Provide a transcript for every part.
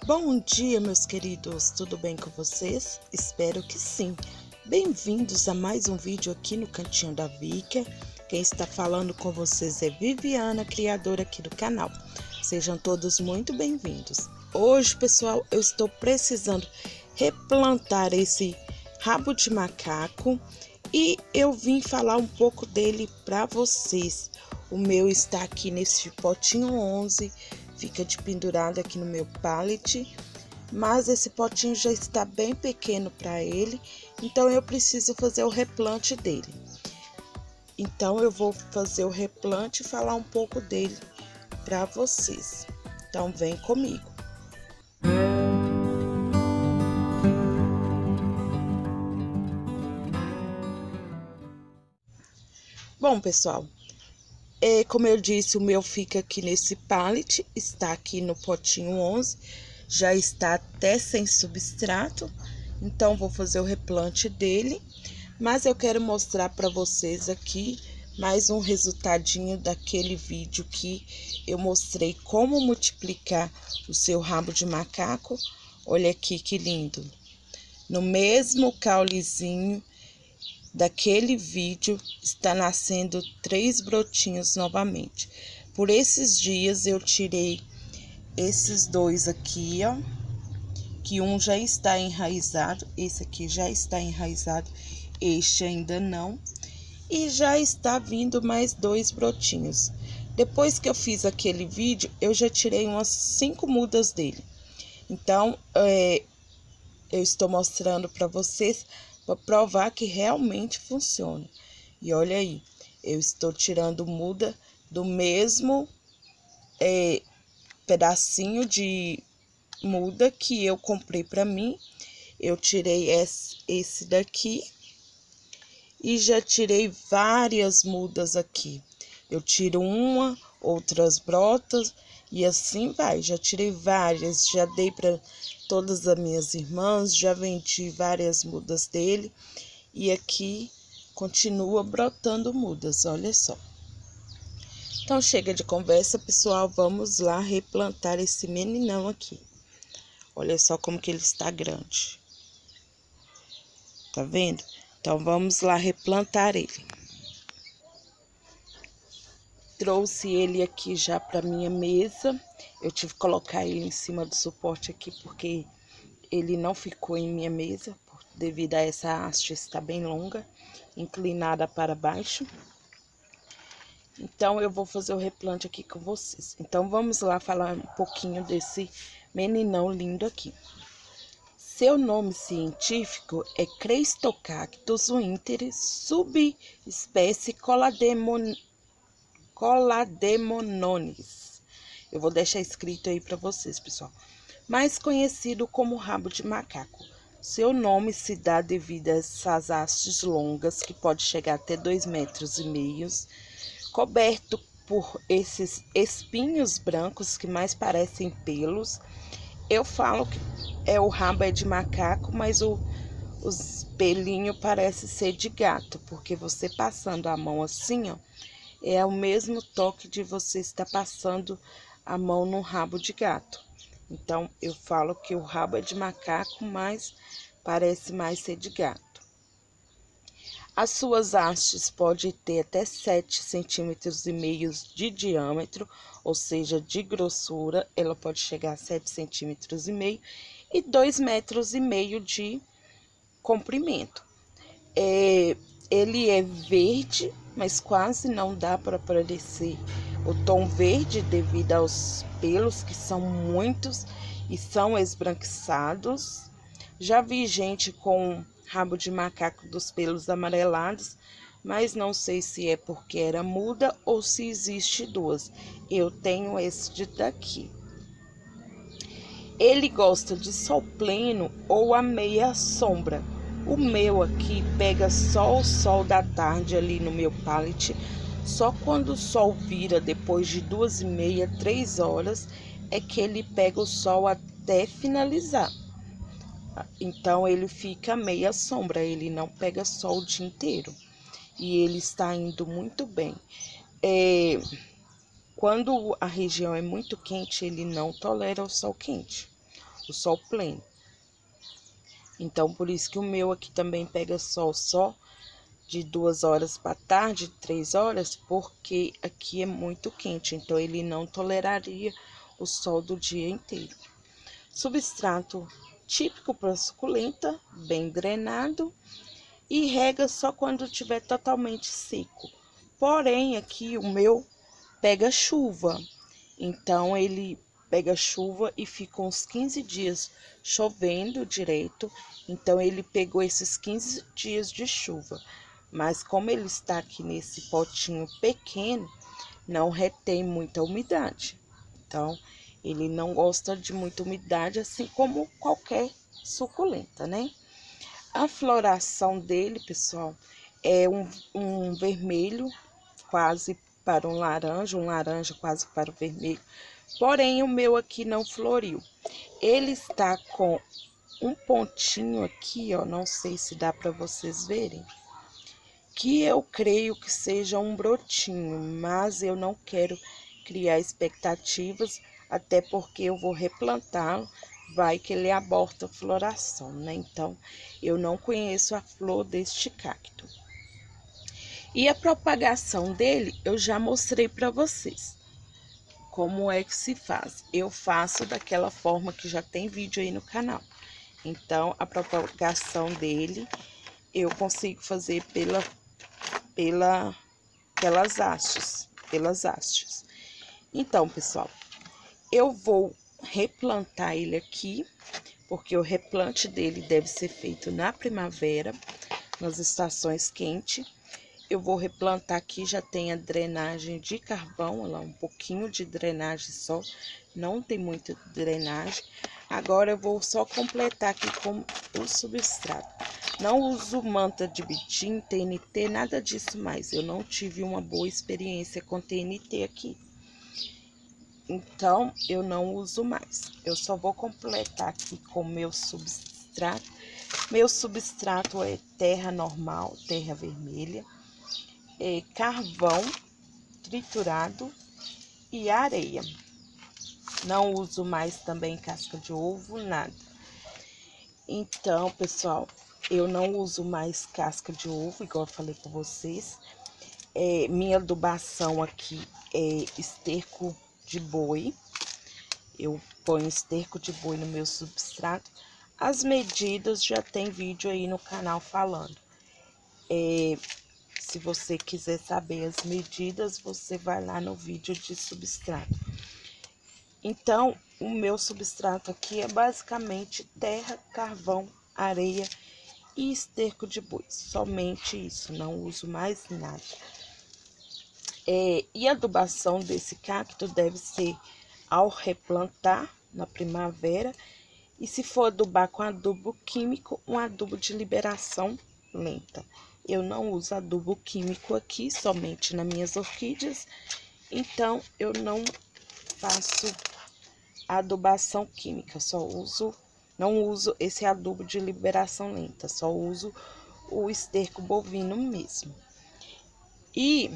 Bom dia, meus queridos, tudo bem com vocês? Espero que sim. Bem-vindos a mais um vídeo aqui no Cantinho da Vicky. Quem está falando com vocês é Viviana, criadora aqui do canal. Sejam todos muito bem-vindos. Hoje, pessoal, eu estou precisando replantar esse rabo de macaco e eu vim falar um pouco dele para vocês. O meu está aqui nesse potinho 11, fica de pendurado aqui no meu pallet, mas esse potinho já está bem pequeno para ele, então eu preciso fazer o replante dele. Então eu vou fazer o replante e falar um pouco dele para vocês. Então vem comigo. Bom, pessoal, como eu disse, o meu fica aqui nesse pallet, está aqui no potinho 11, já está até sem substrato, então vou fazer o replante dele, mas eu quero mostrar para vocês aqui mais um resultadinho daquele vídeo que eu mostrei como multiplicar o seu rabo de macaco. Olha aqui que lindo! No mesmo caulezinho daquele vídeo está nascendo 3 brotinhos novamente. Por esses dias eu tirei esses dois aqui, ó, que um já está enraizado, esse aqui já está enraizado, este ainda não, e já está vindo mais 2 brotinhos. Depois que eu fiz aquele vídeo, eu já tirei umas 5 mudas dele. Então, eu estou mostrando para vocês para provar que realmente funciona. E olha aí, eu estou tirando muda do mesmo pedacinho de muda que eu comprei para mim. Eu tirei esse daqui e já tirei várias mudas aqui. Eu tiro uma, outras brotas e assim vai. Já tirei várias, já dei para todas as minhas irmãs, já vendi várias mudas dele e aqui continua brotando mudas, olha só. Então chega de conversa, pessoal, vamos lá replantar esse meninão aqui. Olha só como que ele está grande. Tá vendo? Então vamos lá replantar ele. Trouxe ele aqui já para minha mesa. Eu tive que colocar ele em cima do suporte aqui porque ele não ficou em minha mesa, devido a essa haste estar bem longa, inclinada para baixo. Então, eu vou fazer o replante aqui com vocês. Então, vamos lá falar um pouquinho desse meninão lindo aqui. Seu nome científico é Creistocactus winter, subespécie Colademonones. Eu vou deixar escrito aí para vocês, pessoal. Mais conhecido como rabo de macaco. Seu nome se dá devido a essas hastes longas, que pode chegar até 2,5 metros, coberto por esses espinhos brancos que mais parecem pelos. Eu falo que o rabo é de macaco, mas os pelinhos parece ser de gato, porque você passando a mão assim, ó, é o mesmo toque de você estar passando a mão no rabo de gato. Então, eu falo que o rabo é de macaco, mas parece mais ser de gato. As suas hastes podem ter até 7,5 cm de diâmetro, ou seja, de grossura, ela pode chegar a 7,5 cm e 2,5 metros de comprimento. Ele é verde, mas quase não dá para aparecer o tom verde devido aos pelos, que são muitos e são esbranquiçados. Já vi gente com rabo de macaco dos pelos amarelados, mas não sei se é porque era muda ou se existe duas. Eu tenho esse daqui. Ele gosta de sol pleno ou a meia sombra. O meu aqui pega só o sol da tarde ali no meu pallet. Só quando o sol vira depois de 2h30, 3 horas, é que ele pega o sol até finalizar. Então, ele fica meia sombra, ele não pega sol o dia inteiro. E ele está indo muito bem. Quando a região é muito quente, ele não tolera o sol quente. o sol pleno. Então, por isso que o meu aqui também pega sol só de 2 horas para tarde, 3 horas, porque aqui é muito quente, então ele não toleraria o sol do dia inteiro. Substrato típico para suculenta, bem drenado, e rega só quando estiver totalmente seco. Porém, aqui o meu pega chuva, então ele pega chuva e fica uns 15 dias chovendo direto, então ele pegou esses 15 dias de chuva. Mas como ele está aqui nesse potinho pequeno, não retém muita umidade. Então, ele não gosta de muita umidade, assim como qualquer suculenta, né? A floração dele, pessoal, é um vermelho quase para um laranja quase para o vermelho. Porém, o meu aqui não floriu. Ele está com um pontinho aqui, ó, não sei se dá para vocês verem, que eu creio que seja um brotinho, mas eu não quero criar expectativas, até porque eu vou replantá-lo, vai que ele aborta a floração, né? Então, eu não conheço a flor deste cacto. E a propagação dele, eu já mostrei para vocês como é que se faz. Eu faço daquela forma que já tem vídeo aí no canal. Então, a propagação dele, eu consigo fazer pelas hastes. Então, pessoal, eu vou replantar ele aqui, porque o replante dele deve ser feito na primavera, nas estações quentes. Eu vou replantar aqui, já tem a drenagem de carvão, olha lá, um pouquinho de drenagem só, não tem muita drenagem. Agora eu vou só completar aqui com o substrato. Não uso manta de bitim, TNT, nada disso mais. Eu não tive uma boa experiência com TNT aqui. Então, eu não uso mais. Eu só vou completar aqui com o meu substrato. Meu substrato é terra normal, terra vermelha, carvão triturado e areia. Não uso mais também casca de ovo, nada. Então, pessoal, eu não uso mais casca de ovo, igual eu falei com vocês. Minha adubação aqui é esterco de boi. Eu ponho esterco de boi no meu substrato. As medidas já tem vídeo aí no canal falando. Se você quiser saber as medidas, você vai lá no vídeo de substrato. Então, o meu substrato aqui é basicamente terra, carvão, areia e esterco de boi. Somente isso, não uso mais nada. E a adubação desse cacto deve ser ao replantar na primavera. E se for adubar com adubo químico, um adubo de liberação lenta. Eu não uso adubo químico aqui, somente nas minhas orquídeas. Então, eu não faço adubação química, não uso esse adubo de liberação lenta, só uso o esterco bovino mesmo. E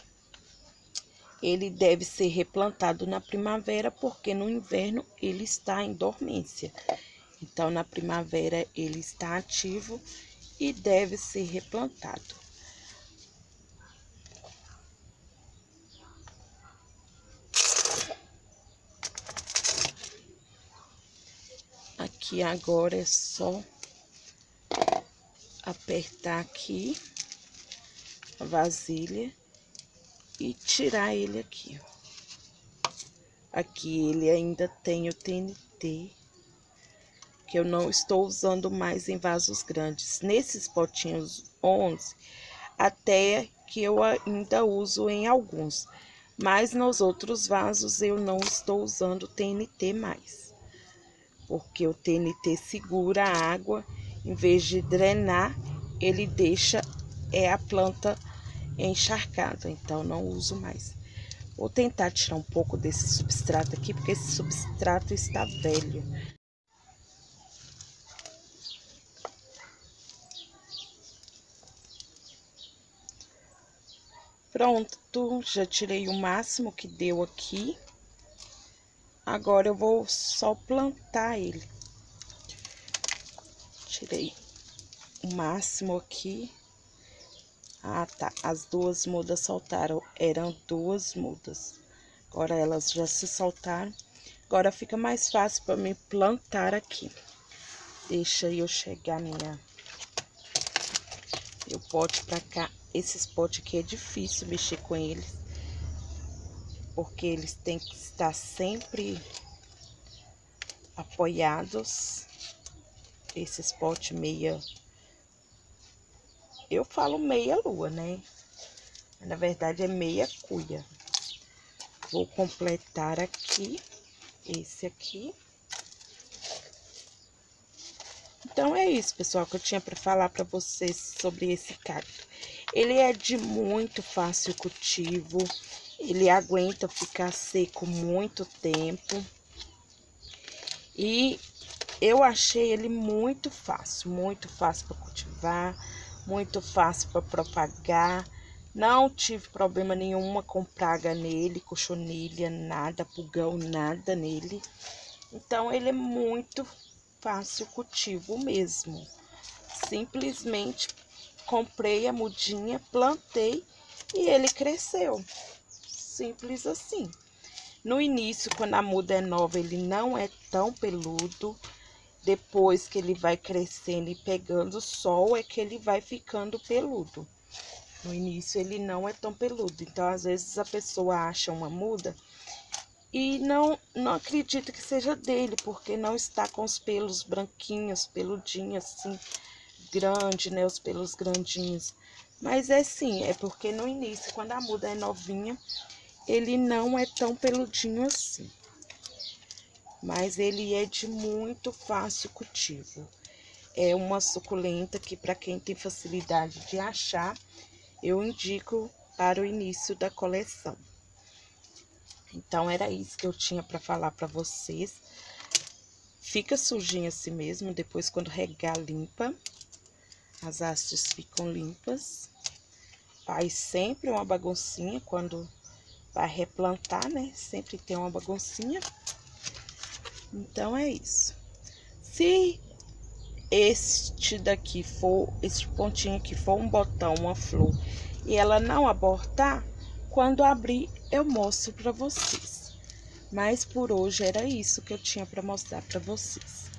ele deve ser replantado na primavera, porque no inverno ele está em dormência. Então, na primavera ele está ativo e deve ser replantado. Aqui agora é só apertar aqui a vasilha e tirar ele aqui. Aqui ele ainda tem o TNT, que eu não estou usando mais em vasos grandes. Nesses potinhos 11, até que eu ainda uso em alguns, mas nos outros vasos eu não estou usando TNT mais, porque o TNT segura a água, em vez de drenar, ele deixa a planta encharcada, então não uso mais. Vou tentar tirar um pouco desse substrato aqui, porque esse substrato está velho. Pronto, já tirei o máximo que deu aqui. Agora eu vou só plantar ele. Tirei o máximo aqui. Ah, tá. As duas mudas soltaram. Eram duas mudas. Agora elas já se soltaram. Agora fica mais fácil para mim plantar aqui. Deixa eu chegar meu pote pra cá. Esses potes aqui é difícil mexer com eles, porque eles têm que estar sempre apoiados. Esses potes meia... Eu falo meia lua, né? Na verdade é meia cuia. Vou completar aqui, esse aqui. Então é isso, pessoal, que eu tinha para falar para vocês sobre esse cacto. Ele é de muito fácil cultivo, ele aguenta ficar seco muito tempo. E eu achei ele muito fácil para cultivar, muito fácil para propagar. Não tive problema nenhuma com praga nele, cochonilha, nada, pulgão, nada nele. Então ele é muito fácil cultivo mesmo. Simplesmente comprei a mudinha, plantei e ele cresceu. Simples assim. No início, quando a muda é nova, ele não é tão peludo. Depois que ele vai crescendo e pegando sol, é que ele vai ficando peludo. No início, ele não é tão peludo. Então, às vezes, a pessoa acha uma muda e não acredita que seja dele, porque não está com os pelos branquinhos, peludinhos, assim, grande, né? Os pelos grandinhos. Mas é sim, é porque no início, quando a muda é novinha, ele não é tão peludinho assim. Mas ele é de muito fácil cultivo. É uma suculenta que, para quem tem facilidade de achar, eu indico para o início da coleção. Então, era isso que eu tinha para falar para vocês. Fica sujinho assim mesmo, depois quando regar limpa. As hastes ficam limpas. Faz sempre uma baguncinha quando vai replantar, né? Sempre tem uma baguncinha. Então, é isso. Se este daqui for, esse pontinho aqui for um botão, uma flor, e ela não abortar, quando abrir eu mostro para vocês. Mas por hoje era isso que eu tinha para mostrar para vocês.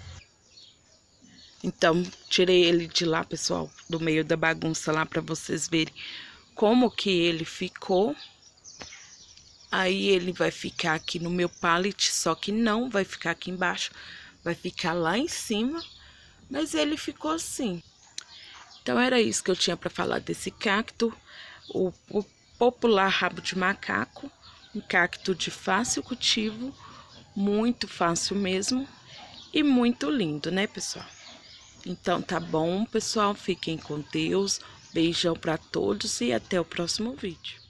Então, tirei ele de lá, pessoal, do meio da bagunça lá, para vocês verem como que ele ficou. Aí ele vai ficar aqui no meu pallet, só que não vai ficar aqui embaixo, vai ficar lá em cima, mas ele ficou assim. Então era isso que eu tinha para falar desse cacto, o popular rabo de macaco, um cacto de fácil cultivo, muito fácil mesmo e muito lindo, né, pessoal? Então tá bom, pessoal, fiquem com Deus, beijão para todos e até o próximo vídeo.